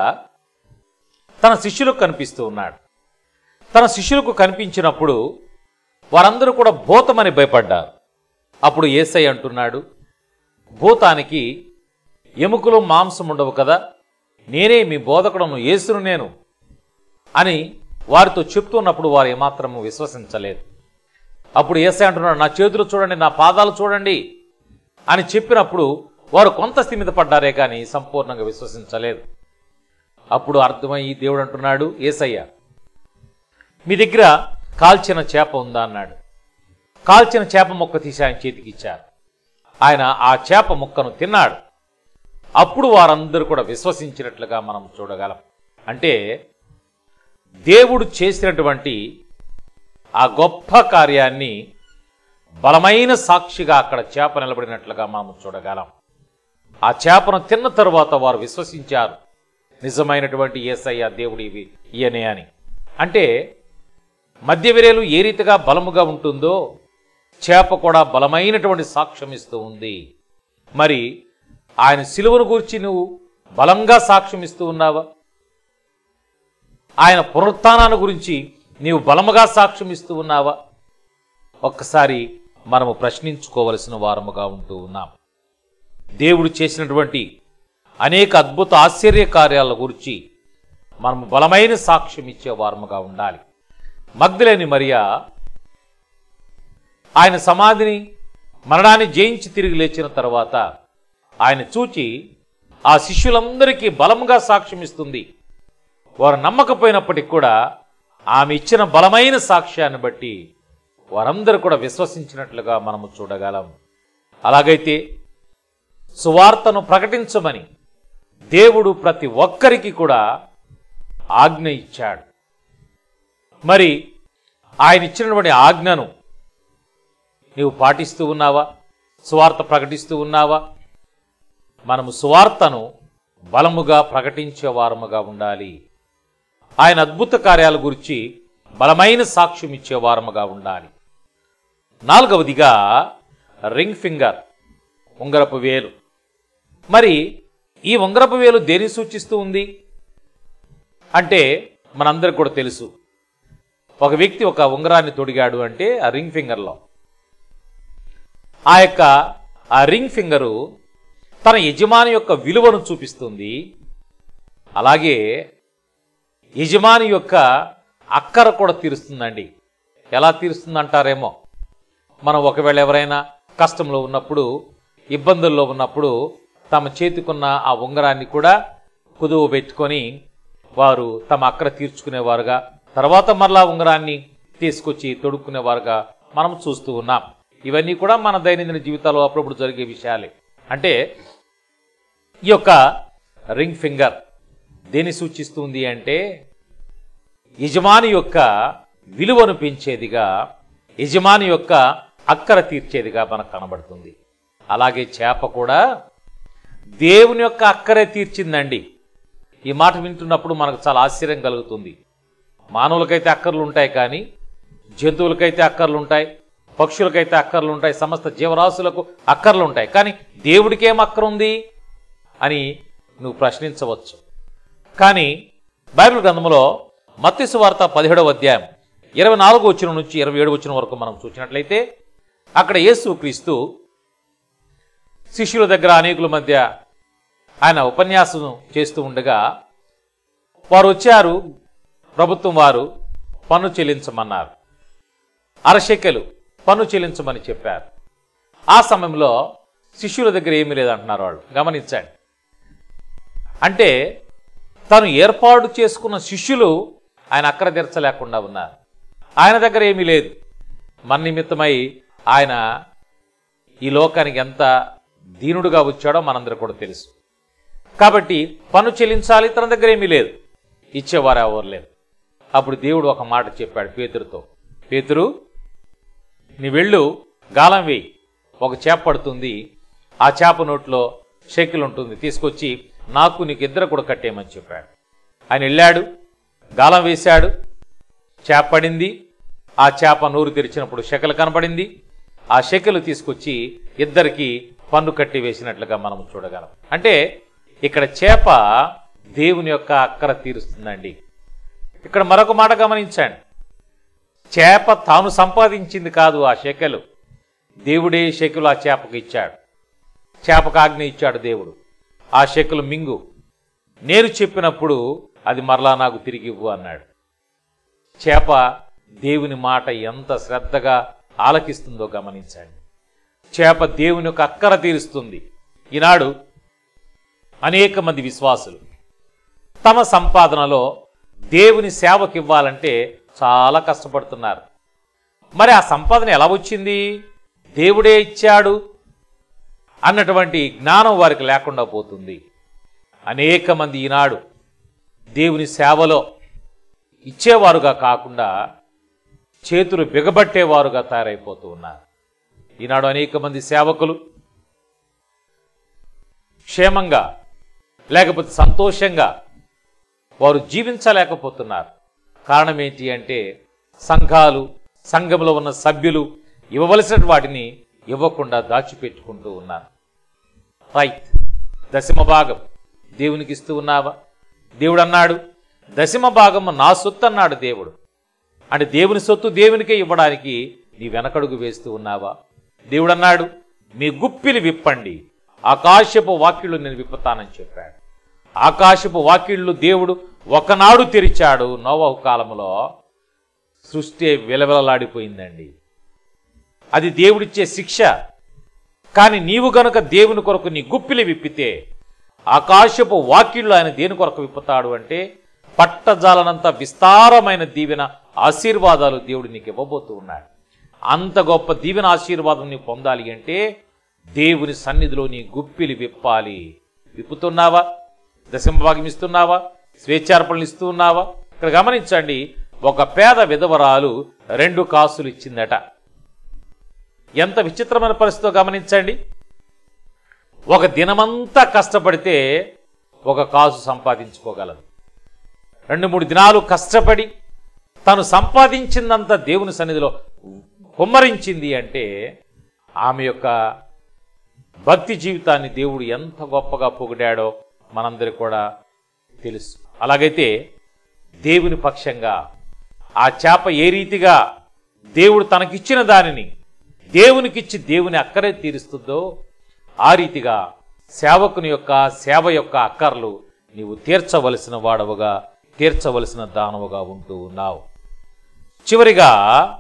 తన శిష్యులకు కనిపిస్తూ ఉన్నాడు. తన శిష్యులకు కనిపించినప్పుడు వారందరూ కూడా భూతమని భయపడ్డారు. అప్పుడు యేసయ్య అంటున్నాడు, భూతానికి ఎముకలు మాంసం ఉండవు కదా, నేనే మీ బోధకుడను, యేసును నేను అని వారితో చెప్తున్నప్పుడు వారు ఏమాత్రము విశ్వసించలేదు. అప్పుడు యేసయ్య అంటున్నాడు, నా చేతులు చూడండి, నా పాదాలు చూడండి అని చెప్పినప్పుడు వారు కొంత స్థిమిత పడ్డారే కానీ సంపూర్ణంగా విశ్వసించలేదు. అప్పుడు అర్థమయ్యి దేవుడు అంటున్నాడు, యేసయ్య మీ దగ్గర కాల్చిన చేప ఉందా అన్నాడు. కాల్చిన చేప ముక్క తీసి ఆయన చేతికి ఇచ్చారు. ఆయన ఆ చేప ముక్కను తిన్నాడు. అప్పుడు వారందరూ కూడా విశ్వసించినట్లుగా మనం చూడగలం. అంటే దేవుడు చేసినటువంటి ఆ గొప్ప కార్యాన్ని బలమైన సాక్షిగా అక్కడ చేప నిలబడినట్లుగా మనం చూడగలం. ఆ చేపను తిన్న తరువాత వారు విశ్వసించారు, నిజమైనటువంటి యేసయ్య దేవుడు ఇవి ఈయనే అని. అంటే మధ్యవేలు ఏ రీతిగా బలముగా ఉంటుందో చేప కూడా బలమైనటువంటి సాక్ష్యం ఇస్తూ ఉంది. మరి ఆయన సిలువను గురించి నువ్వు బలంగా సాక్ష్యం ఇస్తూ ఉన్నావా? ఆయన పునరుత్థానాన్ని గురించి నీవు బలముగా సాక్ష్యం ఇస్తూ ఉన్నావా? ఒక్కసారి మనము ప్రశ్నించుకోవలసిన వారముగా ఉంటూ ఉన్నాం. దేవుడు చేసినటువంటి అనేక అద్భుత ఆశ్చర్య కార్యాల గురించి మనము బలమైన సాక్ష్యం ఇచ్చే వారముగా ఉండాలి. మగ్దలేని మరియా ఆయన సమాధిని మరణాన్ని జయించి తిరిగి లేచిన తర్వాత ఆయన చూచి ఆ శిష్యులందరికీ బలముగా సాక్ష్యం ఇస్తుంది. వారు నమ్మకపోయినప్పటికీ కూడా ఆమె ఇచ్చిన బలమైన సాక్ష్యాన్ని బట్టి వారందరూ కూడా విశ్వసించినట్లుగా మనము చూడగలం. అలాగైతే సువార్తను ప్రకటించమని దేవుడు ప్రతి ఒక్కరికి కూడా ఆజ్ఞ ఇచ్చాడు. మరి ఆయన ఇచ్చినటువంటి ఆజ్ఞను నీవు పాటిస్తూ ఉన్నావా? సువార్త ప్రకటిస్తూ ఉన్నావా? మనము సువార్తను బలముగా ప్రకటించే వారముగా ఉండాలి. ఆయన అద్భుత కార్యాల గురించి బలమైన సాక్ష్యం ఇచ్చే వారముగా ఉండాలి. నాలుగవదిగా రింగ్ ఫింగర్, ఉంగరపు వేలు. మరి ఈ ఉంగరపు వేలు దేన్ని సూచిస్తూ ఉంది అంటే మనందరికి కూడా తెలుసు. ఒక వ్యక్తి ఒక ఉంగరాన్ని తొడిగాడు అంటే ఆ రింగ్ ఫింగర్లో ఆ యొక్క ఆ రింగ్ ఫింగరు తన యజమాని యొక్క విలువను చూపిస్తుంది. అలాగే యజమాని యొక్క అక్కర కూడా తీరుస్తుందండి. ఎలా తీరుస్తుందంటారేమో, మనం ఒకవేళ ఎవరైనా కష్టంలో ఉన్నప్పుడు, ఇబ్బందుల్లో ఉన్నప్పుడు తమ చేతికున్న ఆ ఉంగరాన్ని కూడా కుదువ పెట్టుకొని వారు తమ అక్కర తీర్చుకునేవారుగా, తర్వాత మరలా ఉంగరాన్ని తీసుకొచ్చి తొడుక్కునేవారుగా మనం చూస్తూ ఉన్నాం. ఇవన్నీ కూడా మన దైనందిన జీవితాల్లో అప్పుడప్పుడు జరిగే విషయాలే. అంటే ఈ యొక్క రింగ్ ఫింగర్ దేన్ని సూచిస్తుంది అంటే యజమాని యొక్క విలువను పెంచేదిగా, యజమాని యొక్క అక్కర తీర్చేదిగా మనకు కనబడుతుంది. అలాగే చేప కూడా దేవుని యొక్క అక్కరే తీర్చిందండి. ఈ మాట వింటున్నప్పుడు మనకు చాలా ఆశ్చర్యం కలుగుతుంది. మానవులకైతే అక్కర్లు ఉంటాయి, కానీ జంతువులకైతే అక్కర్లు ఉంటాయి, పక్షులకైతే అక్కర్లు ఉంటాయి, సమస్త జీవరాశులకు అక్కర్లు ఉంటాయి. కానీ దేవుడికి ఏం అక్కర ఉంది అని నువ్వు ప్రశ్నించవచ్చు. కానీ బైబిల్ గ్రంథంలో మత్తయి సువార్త పదిహేడవ అధ్యాయం ఇరవై నాలుగు వచనం నుంచి ఇరవై ఏడు వచనం వరకు మనం చూసినట్లయితే అక్కడ యేసు క్రీస్తు శిష్యుల దగ్గర అనేకుల మధ్య ఆయన ఉపన్యాసం చేస్తూ ఉండగా వారు వచ్చారు. ప్రభుత్వం వారు పన్ను చెల్లించమన్నారు. అరశెకెలు పన్ను చెల్లించమని చెప్పారు. ఆ సమయంలో శిష్యుల దగ్గర ఏమీ లేదంటున్నారు వాళ్ళు. గమనించండి. అంటే తను ఏర్పాటు చేసుకున్న శిష్యులు ఆయన అక్కర తీర్చలేకుండా ఉన్నారు. ఆయన దగ్గర ఏమీ లేదు. మన నిమిత్తమై ఆయన ఈ లోకానికి ఎంత దీనుడుగా వచ్చాడో మనందరూ కూడా తెలుసు. కాబట్టి పన్ను చెల్లించాలి, తన దగ్గర ఏమీ లేదు, ఇచ్చేవారు ఎవరు లేరు. అప్పుడు దేవుడు ఒక మాట చెప్పాడు పేతురుతో, పేతురు నీ వెళ్ళు, గాలం వేయి, ఒక చేప పడుతుంది, ఆ చేప నోట్లో షెకిల్ ఉంటుంది, తీసుకొచ్చి నాకు నీకు ఇద్దరు కూడా కట్టేయమని చెప్పాడు. ఆయన వెళ్ళాడు, గాలం వేశాడు, చేప పడింది. ఆ చేప నోరు తెరిచినప్పుడు షెకలు కనపడింది. ఆ షెకలు తీసుకొచ్చి ఇద్దరికి పన్ను కట్టి వేసినట్లుగా మనం చూడగలం. అంటే ఇక్కడ చేప దేవుని యొక్క అక్కర తీరుస్తుందండి. ఇక్కడ మరొక మాట గమనించండి. చేప తాను సంపాదించింది కాదు ఆ షెకలు, దేవుడే షెకలు ఆ చేపకు ఇచ్చాడు. చేపకు ఆజ్ఞ ఇచ్చాడు దేవుడు, ఆ షెకలు మింగు, నేను చెప్పినప్పుడు అది మరలా నాకు తిరిగి ఇవ్వు అన్నాడు. చేప దేవుని మాట ఎంత శ్రద్ధగా ఆలకిస్తుందో గమనించండి. చేప దేవుని యొక్క అక్కర తీరుస్తుంది. ఈనాడు అనేక మంది విశ్వాసులు తమ సంపాదనలో దేవుని సేవకి ఇవ్వాలంటే చాలా కష్టపడుతున్నారు. మరి ఆ సంపాదన ఎలా వచ్చింది? దేవుడే ఇచ్చాడు అన్నటువంటి జ్ఞానం వారికి లేకుండా పోతుంది. అనేక మంది ఈనాడు దేవుని సేవలో ఇచ్చేవారుగా కాకుండా చేతులు బిగబట్టేవారుగా తయారైపోతూ ఉన్నారు. ఈనాడు అనేక మంది సేవకులు క్షేమంగా లేకపోతే సంతోషంగా వారు జీవించలేకపోతున్నారు. కారణం ఏంటి అంటే సంఘాలు, సంఘంలో ఉన్న సభ్యులు ఇవ్వవలసిన వాటిని ఇవ్వకుండా దాచిపెట్టుకుంటూ ఉన్నారు. రైట్, దశమ భాగం దేవునికి ఇస్తూ ఉన్నావా? దేవుడు అన్నాడు దశమ భాగము నా సొత్తు అన్నాడు దేవుడు. అంటే దేవుని సొత్తు దేవునికే ఇవ్వడానికి నీ వెనకడుగు వేస్తూ ఉన్నావా? దేవుడు అన్నాడు మీ గుప్పిలి విప్పండి, ఆకాశపు వాక్యులు నేను విప్పుతానని చెప్పాడు. ఆకాశపు వాక్యుళ్ళు దేవుడు ఒకనాడు తెరిచాడు. నోవహు కాలంలో సృష్టి విలవిలలాడిపోయిందండి. అది దేవుడిచ్చే శిక్ష. కానీ నీవు గనుక దేవుని కొరకు నీ గుప్పిలి విప్పితే ఆకాశపు వాక్యుళ్ళు ఆయన దేని కొరకు విప్పుతాడు అంటే పట్టజాలనంత విస్తారమైన దీవెన ఆశీర్వాదాలు దేవుడు నీకు ఇవ్వబోతూ ఉన్నాడు. అంత గొప్ప దీవెన ఆశీర్వాదం నీవు పొందాలి అంటే దేవుని సన్నిధిలో నీ గుప్పిలి విప్పాలి. విప్పుతున్నావా? దశమ భాగం ఇస్తున్నావా? స్వేచ్ఛార్పణలు ఇస్తూ ఉన్నావా? ఇక్కడ గమనించండి, ఒక పేద విధవరాలు రెండు కాసులు ఇచ్చిందట. ఎంత విచిత్రమైన పరిస్థితితో గమనించండి. ఒక దినమంతా కష్టపడితే ఒక కాసు సంపాదించుకోగలదు. రెండు మూడు దినాలు కష్టపడి తను సంపాదించిందంతా దేవుని సన్నిధిలో కుమ్మరించింది అంటే ఆమె యొక్క భక్తి జీవితాన్ని దేవుడు ఎంత గొప్పగా పొగిడాడో మనందరికీ కూడా తెలుసు. అలాగైతే దేవుని పక్షంగా ఆ చేప ఏ రీతిగా దేవుడు తనకిచ్చిన దానిని దేవునికిచ్చి దేవుని అక్కరే తీరుస్తుందో ఆ రీతిగా సేవకుని యొక్క సేవ యొక్క అక్కర్లు నీవు తీర్చవలసిన వాడవుగా తీర్చవలసిన దానవుగా ఉంటూ ఉన్నావు. చివరిగా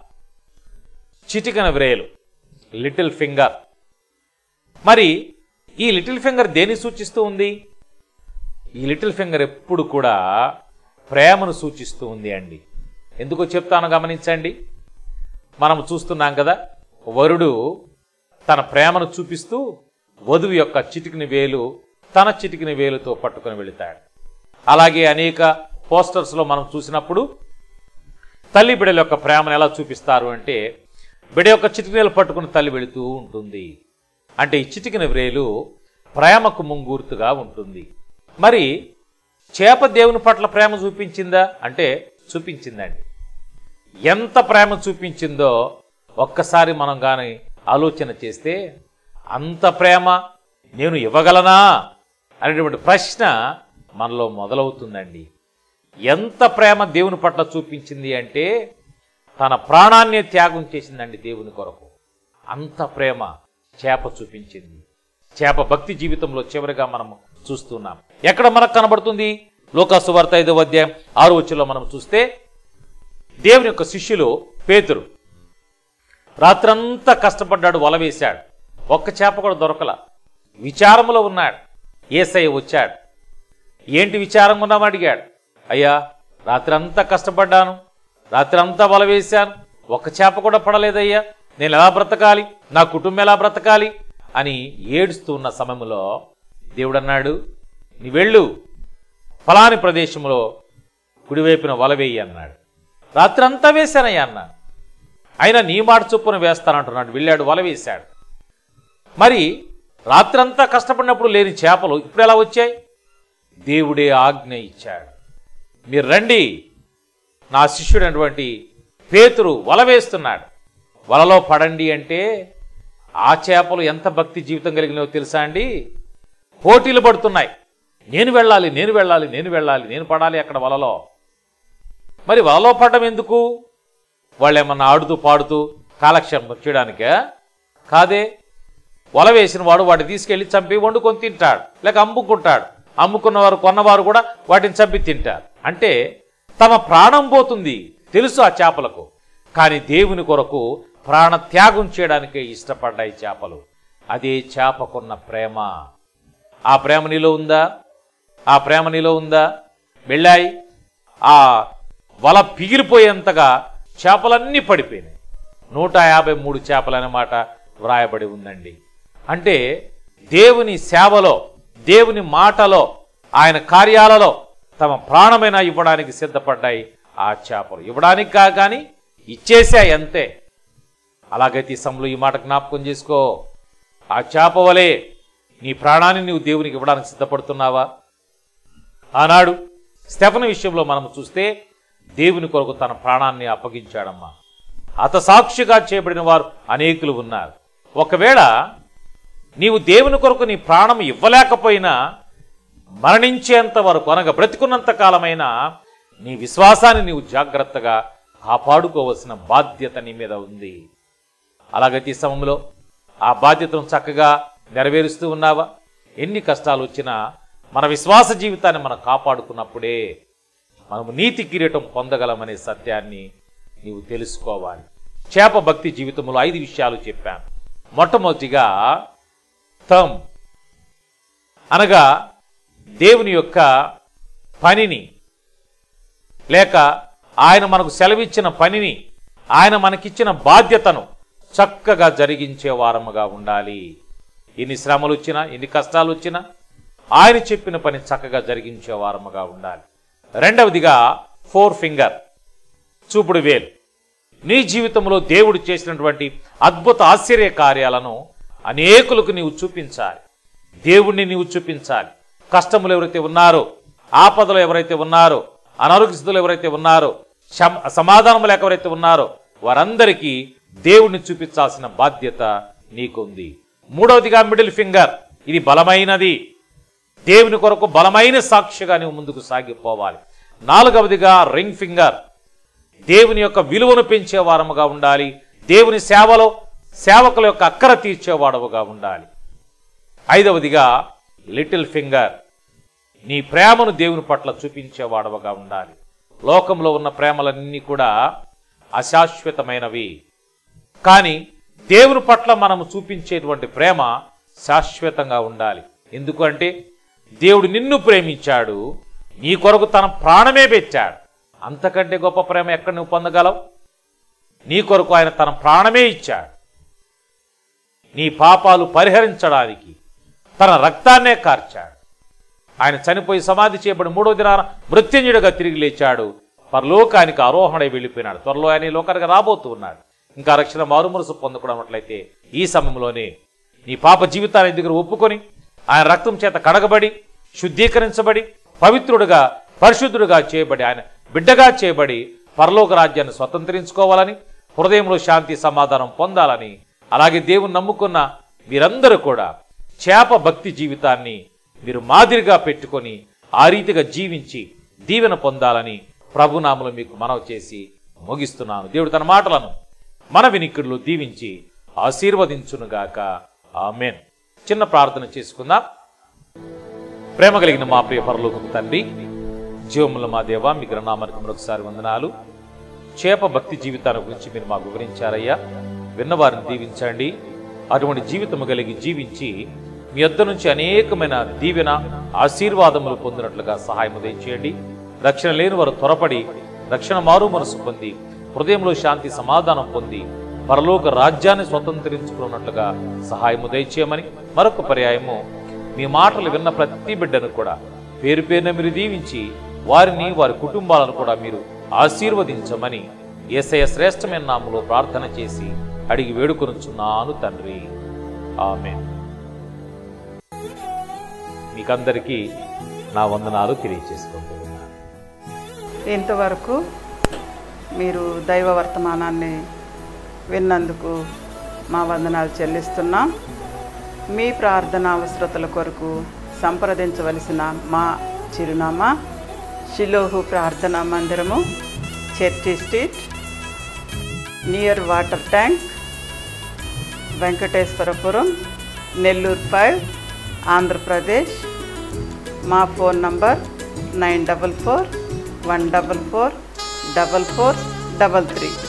చిటికన వ్రేలు, లిటిల్ ఫింగర్. మరి ఈ లిటిల్ ఫింగర్ దేన్ని సూచిస్తూ ఉంది? ఈ లిటిల్ ఫింగర్ ఎప్పుడు కూడా ప్రేమను సూచిస్తూ ఉంది అండి. ఎందుకో చెప్తాను గమనించండి. మనం చూస్తున్నాం కదా, వరుడు తన ప్రేమను చూపిస్తూ వధువు యొక్క చిటికిన వేలు తన చిటికిన వేలుతో పట్టుకొని వెళతాడు. అలాగే అనేక పోస్టర్స్లో మనం చూసినప్పుడు తల్లి బిడ్డల యొక్క ప్రేమను ఎలా చూపిస్తారు అంటే, బిడ్డ యొక్క చిటికినలు పట్టుకుని తల్లి వెళుతూ ఉంటుంది. అంటే ఈ చిటికిన వ్రేలు ప్రేమకు ముంగూర్తుగా ఉంటుంది. మరి చేప దేవుని పట్ల ప్రేమ చూపించిందా అంటే చూపించిందండి. ఎంత ప్రేమ చూపించిందో ఒక్కసారి మనం కానీ ఆలోచన చేస్తే, అంత ప్రేమ నేను ఇవ్వగలనా అనేటువంటి ప్రశ్న మనలో మొదలవుతుందండి. ఎంత ప్రేమ దేవుని పట్ల చూపించింది అంటే తన ప్రాణాన్ని త్యాగం చేసిందండి దేవుని కొరకు. అంత ప్రేమ చేప చూపించింది. చేప భక్తి జీవితంలో చివరిగా మనం చూస్తున్నాం. ఎక్కడ మనకు కనబడుతుంది? లూకాసు వార్త ఐదవ అధ్యాయం ఆరో వచనంలో మనం చూస్తే, దేవుని యొక్క శిష్యులు పేతురు రాత్రంతా కష్టపడ్డాడు, వల వేశాడు, ఒక్క చేప కూడా దొరకల. విచారంలో ఉన్నాడు. యేసయ్య వచ్చాడు. ఏంటి విచారంగా ఉన్నామని అడిగాడు. అయ్యా, రాత్రి అంతా కష్టపడ్డాను, రాత్రి అంతా వల వేశాను, ఒక్క చేప కూడా పడలేదయ్యా, నేను ఎలా బ్రతకాలి, నా కుటుంబం ఎలా బ్రతకాలి అని ఏడుస్తూ ఉన్న సమయంలో దేవుడు అన్నాడు, నీ వెళ్ళు, ఫలాని ప్రదేశంలో కుడివైపున వల వేయి అన్నాడు. రాత్రి అంతా వేశానయ్యా అన్నాడు. అయినా నీ మాట చొప్పున వేస్తానంటున్నాడు. వెళ్ళాడు, వల వేశాడు. మరి రాత్రంతా కష్టపడినప్పుడు లేని చేపలు ఇప్పుడు ఎలా వచ్చాయి? దేవుడే ఆజ్ఞ ఇచ్చాడు, మీరు రండి, నా శిష్యుడు అటువంటి పేతురు వల వేస్తున్నాడు, వలలో పడండి అంటే ఆ చేపలు ఎంత భక్తి జీవితం కలిగినవో తెలుసా అండి? పోటీలు పడుతున్నాయి. నేను వెళ్ళాలి, నేను వెళ్ళాలి, నేను వెళ్ళాలి, నేను పడాలి అక్కడ వలలో. మరి వలలో పడడం ఎందుకు? వాళ్ళు ఏమన్నా ఆడుతూ పాడుతూ కాలక్షేపం చేయడానికే? కాదే. వల వేసిన వాడు వాటిని తీసుకెళ్లి చంపి వండుకొని తింటాడు, లేక అమ్ముకుంటాడు. అమ్ముకున్నవారు కొన్నవారు కూడా వాటిని చంపి తింటారు. అంటే తమ ప్రాణం పోతుంది తెలుసు ఆ చేపలకు, కానీ దేవుని కొరకు ప్రాణ త్యాగం చేయడానికే ఇష్టపడ్డాయి చేపలు. అదే చేపకున్న ప్రేమ. ఆ ప్రేమ నీలో ఉందా? ఆ ప్రేమ నీలో ఉందా? వెళ్ళాయి, ఆ వల పిగిలిపోయేంతగా చేపలన్నీ పడిపోయినాయి. నూట యాభై మూడు చేపలు అన్నమాట వ్రాయబడి ఉందండి. అంటే దేవుని సేవలో, దేవుని మాటలో, ఆయన కార్యాలలో తమ ప్రాణమైన ఇవ్వడానికి సిద్ధపడ్డాయి ఆ చేపలు. ఇవ్వడానికి కాదు కానీ ఇచ్చేసాయి అంతే. అలాగైతే ఈ సమయంలో ఈ మాట జ్ఞాపకం చేసుకో. ఆ చేప వలె నీ ప్రాణాన్ని నువ్వు దేవునికి ఇవ్వడానికి సిద్ధపడుతున్నావా? ఆనాడు స్టెఫను విషయంలో మనం చూస్తే దేవుని కొరకు తన ప్రాణాన్ని అప్పగించాడమ్మా. హతసాక్షిగా చేయబడిన వారు అనేకులు ఉన్నారు. ఒకవేళ నీవు దేవుని కొరకు నీ ప్రాణం ఇవ్వలేకపోయినా, మరణించేంత వరకు అనగా బ్రతికున్నంత కాలమైనా నీ విశ్వాసాన్ని నీవు జాగ్రత్తగా కాపాడుకోవలసిన బాధ్యత నీ మీద ఉంది. అలాగైతే ఈ సమయంలో ఆ బాధ్యతను చక్కగా నెరవేరుస్తూ ఉన్నావా? ఎన్ని కష్టాలు వచ్చినా మన విశ్వాస జీవితాన్ని మనం కాపాడుకున్నప్పుడే మనము నీతి కిరీటం పొందగలమనే సత్యాన్ని నీవు తెలుసుకోవాలి. చేప భక్తి జీవితంలో ఐదు విషయాలు చెప్పాను. మొట్టమొదటిగా థమ్ అనగా దేవుని యొక్క పనిని, లేక ఆయన మనకు సెలవిచ్చిన పనిని, ఆయన మనకిచ్చిన బాధ్యతను చక్కగా జరిగించే వారముగా ఉండాలి. ఎన్ని శ్రమలు వచ్చినా, ఎన్ని కష్టాలు వచ్చినా ఆయన చెప్పిన పని చక్కగా జరిగించే వారముగా ఉండాలి. రెండవదిగా ఫోర్ ఫింగర్, చూపుడు వేలు. నీ జీవితంలో దేవుడు చేసినటువంటి అద్భుత ఆశ్చర్య కార్యాలను అనేకులకు నీవు చూపించాలి. దేవుణ్ణి నీవు చూపించాలి. కష్టములు ఎవరైతే ఉన్నారో, ఆపదలు ఎవరైతే ఉన్నారో, అనారోగ్యస్తులు ఎవరైతే ఉన్నారో, సమాధానం లేక ఎవరైతే ఉన్నారో వారందరికీ దేవుణ్ణి చూపించాల్సిన బాధ్యత నీకుంది. మూడవదిగా మిడిల్ ఫింగర్, ఇది బలమైనది. దేవుని కొరకు బలమైన సాక్షిగా నువ్వు ముందుకు సాగిపోవాలి. నాలుగవదిగా రింగ్ ఫింగర్, దేవుని యొక్క విలువను పెంచే వారముగా ఉండాలి. దేవుని సేవలో సేవకుల యొక్క అక్కర తీర్చేవాడవుగా ఉండాలి. ఐదవదిగా లిటిల్ ఫింగర్, నీ ప్రేమను దేవుని పట్ల చూపించేవాడవుగా ఉండాలి. లోకంలో ఉన్న ప్రేమలన్నీ కూడా అశాశ్వతమైనవి, కానీ దేవుని పట్ల మనము చూపించేటువంటి ప్రేమ శాశ్వతంగా ఉండాలి. ఎందుకంటే దేవుడు నిన్ను ప్రేమించాడు, నీ కొరకు తన ప్రాణమే పెట్టాడు. అంతకంటే గొప్ప ప్రేమ ఎక్కడ నువ్వు పొందగలవు? నీ కొరకు ఆయన తన ప్రాణమే ఇచ్చాడు. నీ పాపాలు పరిహరించడానికి తన రక్తాన్నే కార్చాడు. ఆయన చనిపోయి సమాధి చేయబడి మూడో దినాన మృత్యుంజయుడిగా తిరిగి లేచాడు. పరలోకానికి ఆరోహణై వెళ్ళిపోయినాడు. త్వరలో ఆయన ఈ లోకానికి రాబోతూ ఉన్నాడు. ఇంకా రక్షణ మారుమనసు పొందుకున్నట్లయితే ఈ సమయంలోనే నీ పాప జీవితాన్ని దగ్గర ఒప్పుకొని ఆయన రక్తం చేత కడగబడి శుద్ధీకరించబడి పవిత్రుడుగా పరిశుద్ధుడుగా చేయబడి ఆయన బిడ్డగా చేయబడి పరలోక రాజ్యాన్ని స్వతంత్రించుకోవాలని, హృదయంలో శాంతి సమాధానం పొందాలని, అలాగే దేవుని నమ్ముకున్న మీరందరూ కూడా చేప భక్తి జీవితాన్ని మీరు మాదిరిగా పెట్టుకొని ఆ రీతిగా జీవించి దీవెన పొందాలని ప్రభునామములో మీకు మనవి చేసి ముగిస్తున్నాను. దేవుడు తన మాటలను మన వినికిడులు దీవించి ఆశీర్వదించునుగాక. ఆమేన్. చిన్న ప్రార్థన చేసుకుందాం. ప్రేమ కలిగిన మా ప్రియ పరలోకపు తండ్రి, జీవముల మా దేవ, మీ గ్రహనామానికి మరొకసారి వందనాలు. చేప భక్తి జీవితాన్ని గురించి మీరు మాకు వివరించారయ్యా. విన్నవారిని దీవించండి. అటువంటి జీవితము కలిగి జీవించి మీ యొద్ద నుంచి అనేకమైన దీవెన ఆశీర్వాదములు పొందినట్లుగా సహాయము దయచేయండి. రక్షణ లేని వారు త్వరపడి రక్షణ మారు మనసు పొంది హృదయంలో శాంతి సమాధానం పొంది పరలోక రాజ్యాన్ని స్వతంత్రించుకున్నట్లుగా సహాయము దయచేయమని మరొక పర్యాయము మీ మాటలు విన్న ప్రతి బిడ్డను కూడా పేరు పేరున మీరు దీవించి వారిని వారి కుటుంబాలను కూడా మీరు ఆశీర్వదించమని యేసయ్య శ్రేష్టమైన నామములో ప్రార్థన చేసి అడిగి వేడుకొనుచున్నాను తండ్రి. ఆమేన్. మీకందరికీ నా వందనాలు తెలియజేసుకుంటున్నాను. ఇంతవరకు మీరు దైవ వర్తమానాన్ని విన్నందుకు మా వందనాలు చెల్లిస్తున్నాం. మీ ప్రార్థన అవసరతల కొరకు సంప్రదించవలసిన మా చిరునామా షిలోహు ప్రార్థనా మందిరము, church street, near water tank, Venkateswarapuram, Nellore five, Andhra Pradesh. మా phone number nine double four one double four double four double three.